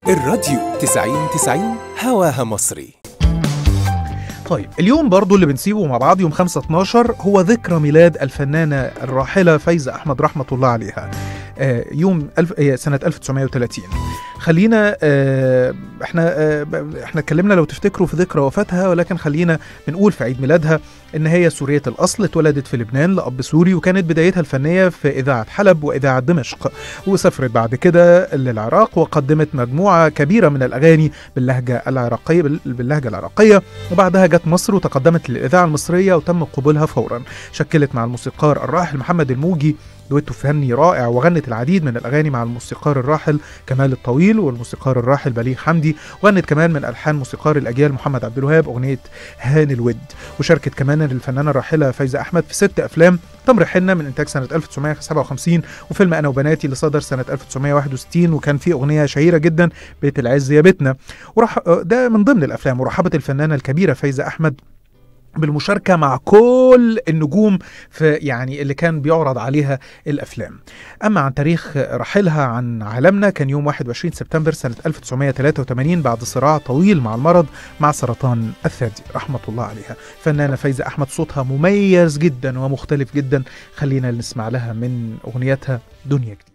الراديو 90 هواها مصري. طيب اليوم برضو اللي بنسيبه مع بعض يوم 5/12 هو ذكرى ميلاد الفنانة الراحلة فايزة أحمد رحمة الله عليها. يوم سنة 1930. خلينا احنا اتكلمنا لو تفتكروا في ذكرى وفاتها، ولكن خلينا بنقول في عيد ميلادها ان هي سورية الأصل، اتولدت في لبنان لأب سوري، وكانت بدايتها الفنية في إذاعة حلب وإذاعة دمشق، وسافرت بعد كده للعراق وقدمت مجموعة كبيرة من الأغاني باللهجة العراقية، وبعدها جت مصر وتقدمت للإذاعة المصرية وتم قبولها فورا. شكلت مع الموسيقار الراحل محمد الموجي دويتو فني رائع، وغنت العديد من الأغاني مع الموسيقار الراحل كمال الطويل والموسيقار الراحل بليغ حمدي، وغنت كمان من ألحان موسيقار الأجيال محمد عبد الوهاب أغنية هاني الود. وشاركت كمان الفنانة الراحلة فايزة أحمد في 6 أفلام: تمر حنة من إنتاج سنة 1957، وفيلم أنا وبناتي اللي صدر سنة 1961، وكان فيه أغنية شهيرة جدا بيت العز يا بيتنا، ده من ضمن الأفلام. ورحبت الفنانة الكبيرة فايزة أحمد بالمشاركة مع كل النجوم في اللي كان بيعرض عليها الأفلام. أما عن تاريخ رحيلها عن عالمنا، كان يوم 21 سبتمبر سنة 1983 بعد صراع طويل مع المرض مع سرطان الثدي رحمة الله عليها. فنانة فايزة أحمد صوتها مميز جدا ومختلف جدا، خلينا نسمع لها من أغنيتها دنيا جديدة.